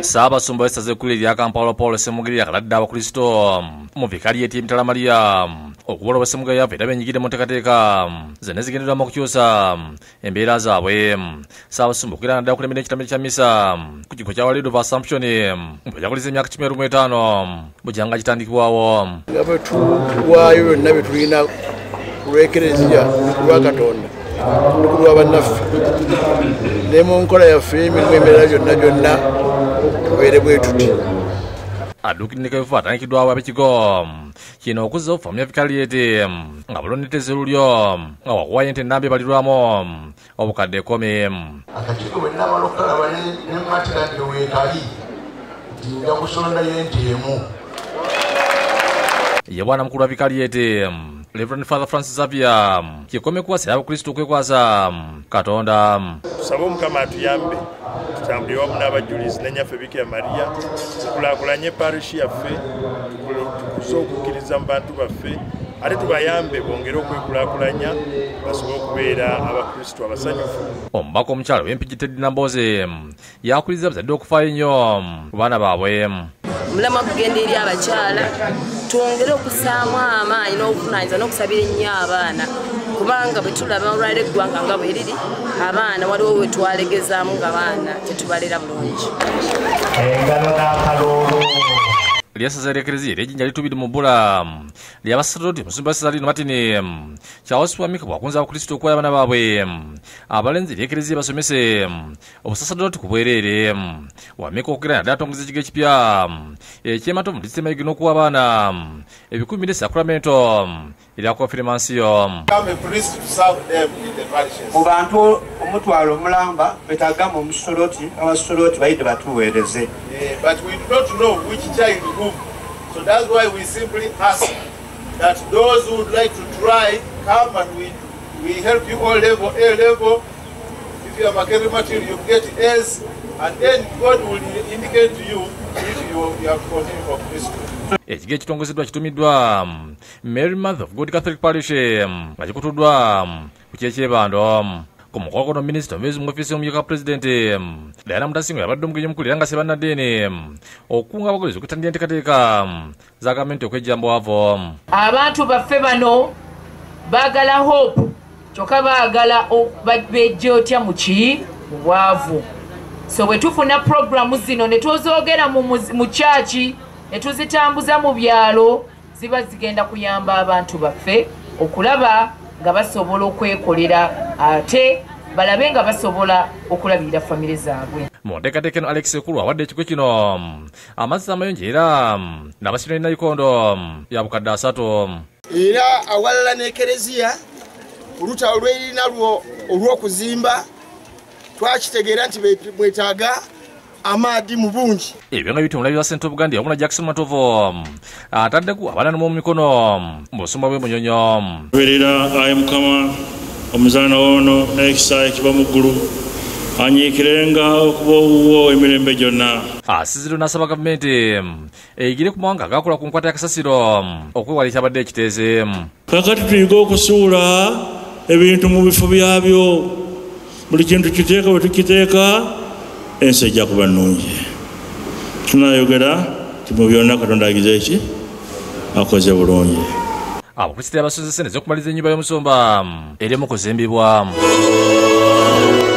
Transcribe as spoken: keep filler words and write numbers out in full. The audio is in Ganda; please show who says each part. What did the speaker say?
Speaker 1: Saabasumba w'essaza ekkulu erya Kampala Paul Ssemugire yakaladde abakristo mu vikaliyeti y'emitala Maria okubola Ssemugire yava era benyigire mu nteekateeka zonna zigenderera mu kukyusa embeera zaabwe. Saabasumba okugira naddala okulembera ekitambiro kya misa ku kigo kya Walido Assumption bwe yakuliza emyaka kikumi lumu etaano bujanga kitandikibwawo.
Speaker 2: Nga bwe tuwaayo byonna bye tulina ku lw'ekereziya ku lwa Katonda ku lwa bannaffe ne mu nkola yaffe emirimu emirala gyonna gyonna tubeere bwe tuti.
Speaker 1: Addukiriko ebifo atandikiddwawo ab'ekigo kino okuzza obufamya vikaliyeti nga buloneteze lulyo nga wakuwayo ente ennamba ebalirwamu obukadde ekkumi.
Speaker 3: Akakiiko bwe nnamala okukalaba ne mmatira nti weekali nja kusondayo ente emu.
Speaker 1: Ye bwana mukulu wa vikaliyeti Reverend Father Francis Xavier kikome kuwasa abakristo okwekwasa Katonda.
Speaker 4: Tusaba Omukama atuyambe tutambulire wamu n'abajulizi ne nnyaffe Bikira Maria tukulaakulanye parishi yaffe tukuze okukkiriza mu bantu baffe ate tubayambe bongere okwekulaakulanya basobole okubeera abakristo abasanyufu.
Speaker 1: Omubaka omukyala w'Empigi Teddy Nambooze yakuliza abazadde okufaayo ennyo ku baana baabwe.
Speaker 5: Mulema kugenda eri abakyala twongere okusaamu amaanyi n'obuvunaanyizibwa n'okusabira ennyo abaana kubanga bwe tulaba olwaliro eggwanga nga bwe riri abaana waliwo we twalegezaamu nga baana tetubalera bulungi.
Speaker 3: Engalo n'akalulu
Speaker 1: Lyasaza ly'ekereziya ery'ejjinja litubiri mu bbula ly'abasaserdoti musumba w'essaza lino Martin Charles Wamika bw'akunze abakristo okuwaayo abaana baabwe abalenzi ery'ekereziya basomese obusaserdoti ku bwereere. Wamika okugira naddala atongeza ekigo ekipya ekyemata mu disitulikiti y'Mayigi n'okuwa abaana ebikumi bina sakramento erya konfirimansiyo.
Speaker 6: Mu bantu omutwalo omulamba betagamba omusoloti abasoloti bayite batuweereze.
Speaker 2: But we do not know which child group, so that's why we simply ask that those who would like to try come and we we help you all level A level. If you have a carry material, you get A's, and then God will indicate to you if you, you have continued for Christ.
Speaker 1: Ekigo ekitongozeddwa kitumiddwa Mary Mother of God Catholic Parish nga kikutuddwa ku kyekyebando. Ku mukolo guno minisita omubezi mu ofiisi y'omumyuka pulezidenti Diana Mutasingo yabadde omugenyi omukulu era nga Ssebanaddiini okukunga abakozi okutandika enteekateeka za gavumenti okwejjamba bwavu.
Speaker 7: Abantu baffe bano baagala hope kyokka baagala bejje otya mu ki mu bwavu. So bwe tufuna puroguramu zino ne tuzoogera mu kyaki ne tuzitambuza mu byalo ziba zigenda kuyamba abantu baffe okulaba nga basobola okwekolera ate balabe nga basobola okulabirira famire zaabwe.
Speaker 1: Mu nteekateeka eno Alex Ekulu awadde ekigo kino amazzi amayonjo era n'abasirina Nayikondo ya bukadde asatu.
Speaker 2: Era awalala n'ekereziya oluta olw'erina lwo olw'okuzimba twakitegeera nti mwetaaga amaadi mu bungi.
Speaker 1: Ebyo nga biyita omulabi wa Ssente Buganda omuna Jackson Matovu ataddeku abaana mu mikono mu busumba bw'Emunyonyo.
Speaker 4: Berera ayi Mukama omuzaana ono n'ekisa ekiva mu ggulu anyiikirenga okuba owuwo emirembe gyonna. Asiziro n'asaba gavumenti eyigire ku mawanga agakola ku nkwata ya kasasiro okwewala ekyabadde ekiteeze. Kakati tuyiga okusuula ebintu mu bifo byabyo buli kintu kiteeka bwe tukiteeka ensi ejja kuba nnungi. Tunayogera ti mu byonna Katonda agize eki akoze bulungi.
Speaker 1: Abakristaayo abasonze ssente z'okumaliza ennyumba y'omusumba eri mu kuzimbibwa.